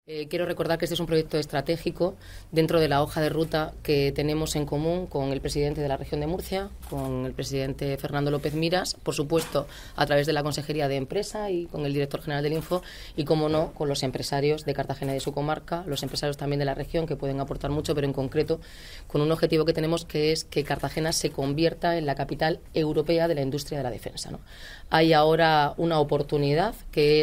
Quiero recordar que este es un proyecto estratégico dentro de la hoja de ruta que tenemos en común con el presidente de la región de Murcia, con el presidente Fernando López Miras, por supuesto a través de la Consejería de Empresa y con el director general del Info y, como no, con los empresarios de Cartagena y de su comarca, los empresarios también de la región que pueden aportar mucho, pero en concreto con un objetivo que tenemos, que es que Cartagena se convierta en la capital europea de la industria de la defensa, ¿no? Hay ahora una oportunidad que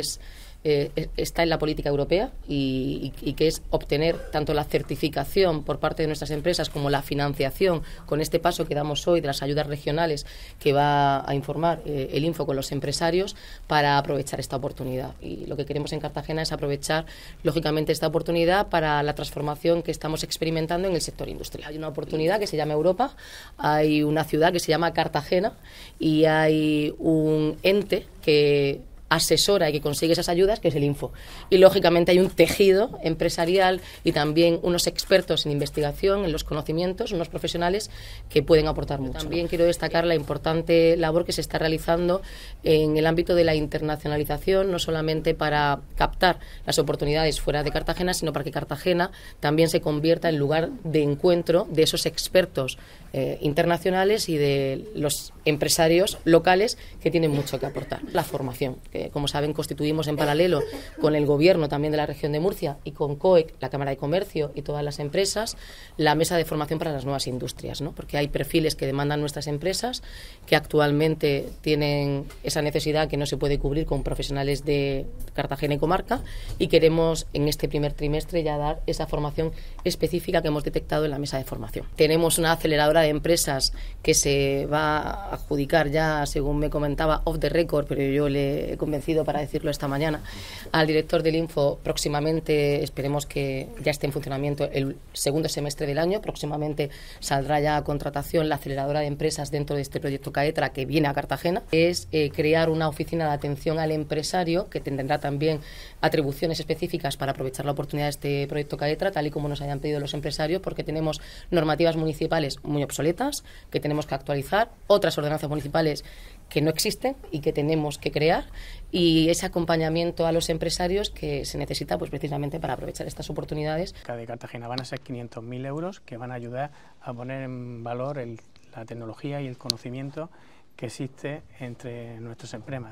está en la política europea y que es obtener tanto la certificación por parte de nuestras empresas como la financiación con este paso que damos hoy de las ayudas regionales que va a informar el Info con los empresarios para aprovechar esta oportunidad. Y lo que queremos en Cartagena es aprovechar, lógicamente, esta oportunidad para la transformación que estamos experimentando en el sector industrial. Hay una oportunidad que se llama Europa, hay una ciudad que se llama Cartagena y hay un ente que asesora y que consigue esas ayudas, que es el Info. Y, lógicamente, hay un tejido empresarial y también unos expertos en investigación, en los conocimientos, unos profesionales que pueden aportar mucho. También quiero destacar la importante labor que se está realizando en el ámbito de la internacionalización, no solamente para captar las oportunidades fuera de Cartagena, sino para que Cartagena también se convierta en lugar de encuentro de esos expertos internacionales y de los empresarios locales que tienen mucho que aportar. La formación, que, como saben, constituimos en paralelo con el Gobierno también de la región de Murcia y con COEC, la Cámara de Comercio y todas las empresas, la mesa de formación para las nuevas industrias, ¿no? Porque hay perfiles que demandan nuestras empresas que actualmente tienen esa necesidad que no se puede cubrir con profesionales de Cartagena y comarca, y queremos en este primer trimestre ya dar esa formación específica que hemos detectado en la mesa de formación. Tenemos una aceleradora de empresas que se va a adjudicar ya, según me comentaba, off the record, pero yo le he convencido para decirlo esta mañana al director del Info. Próximamente esperemos que ya esté en funcionamiento el segundo semestre del año. Próximamente saldrá ya a contratación la aceleradora de empresas dentro de este proyecto CAETRA que viene a Cartagena. Es crear una oficina de atención al empresario que tendrá también atribuciones específicas para aprovechar la oportunidad de este proyecto CAETRA, tal y como nos hayan pedido los empresarios, porque tenemos normativas municipales muy obsoletas que tenemos que actualizar, otras ordenanzas municipales que no existen y que tenemos que crear, y ese acompañamiento a los empresarios que se necesita, pues, precisamente para aprovechar estas oportunidades. De Cartagena van a ser 500.000 euros que van a ayudar a poner en valor la tecnología y el conocimiento que existe entre nuestras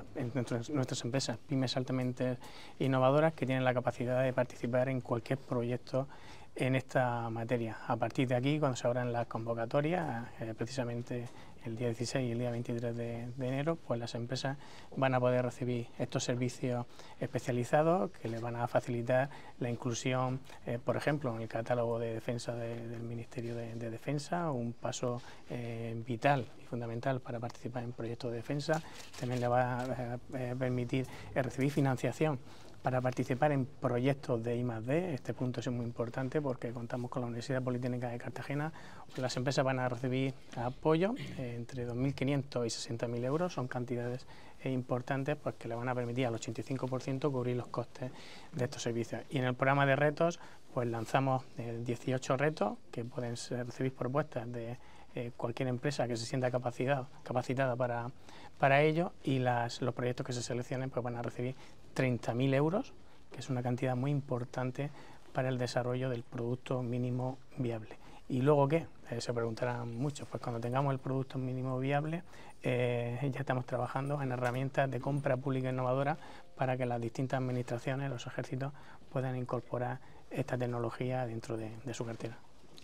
empresas, pymes altamente innovadoras que tienen la capacidad de participar en cualquier proyecto en esta materia. A partir de aquí, cuando se abran las convocatorias, precisamente el día 16 y el día 23 de enero, pues las empresas van a poder recibir estos servicios especializados que les van a facilitar la inclusión, por ejemplo, en el catálogo de defensa del Ministerio de Defensa, un paso vital y fundamental para participar en proyectos de defensa. También le va a permitir recibir financiación para participar en proyectos de I+D. Este punto es muy importante porque contamos con la Universidad Politécnica de Cartagena. Las empresas van a recibir apoyo entre 2.500 y 60.000 euros. Son cantidades importantes porque le van a permitir al 85% cubrir los costes de estos servicios. Y en el programa de retos, pues lanzamos 18 retos que pueden recibir propuestas de cualquier empresa que se sienta capacitada para ello, y los proyectos que se seleccionen pues van a recibir 30.000 euros, que es una cantidad muy importante para el desarrollo del producto mínimo viable. ¿Y luego qué? Se preguntarán muchos. Pues cuando tengamos el producto mínimo viable, ya estamos trabajando en herramientas de compra pública innovadora para que las distintas administraciones, los ejércitos, puedan incorporar esta tecnología dentro de su cartera.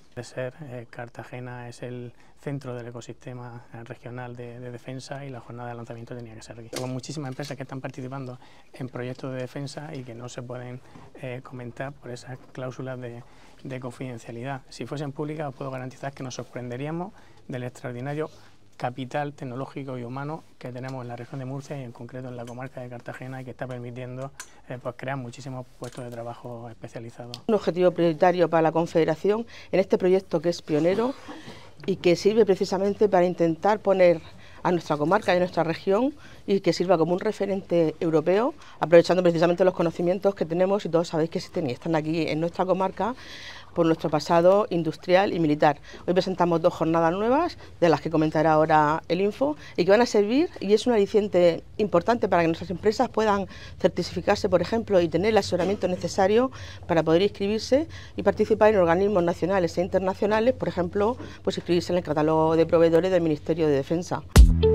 Cartagena es el centro del ecosistema regional de defensa, y la jornada de lanzamiento tenía que ser aquí. Tengo muchísimas empresas que están participando en proyectos de defensa y que no se pueden comentar por esas cláusulas de confidencialidad. Si fuesen públicas, os puedo garantizar que nos sorprenderíamos del extraordinario capital tecnológico y humano que tenemos en la región de Murcia y en concreto en la comarca de Cartagena, y que está permitiendo pues crear muchísimos puestos de trabajo especializados. Un objetivo prioritario para la Confederación en este proyecto, que es pionero y que sirve precisamente para intentar poner a nuestra comarca y a nuestra región, y que sirva como un referente europeo, aprovechando precisamente los conocimientos que tenemos, y todos sabéis que existen y están aquí en nuestra comarca, por nuestro pasado industrial y militar. Hoy presentamos 2 jornadas nuevas, de las que comentará ahora el Info, y que van a servir, y es un aliciente importante para que nuestras empresas puedan certificarse, por ejemplo, y tener el asesoramiento necesario para poder inscribirse y participar en organismos nacionales e internacionales, por ejemplo, pues inscribirse en el catálogo de proveedores del Ministerio de Defensa.